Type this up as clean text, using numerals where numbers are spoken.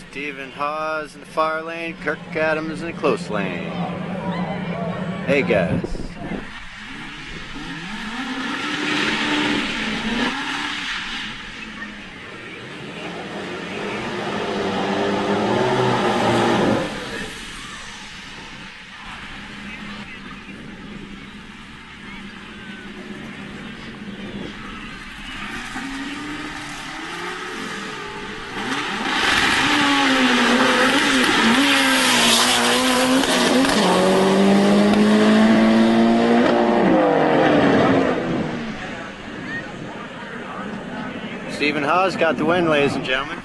Stephen Hawes in the far lane, Kirk Adams in the close lane. Hey guys. Stephen Hawes got the win, ladies and gentlemen.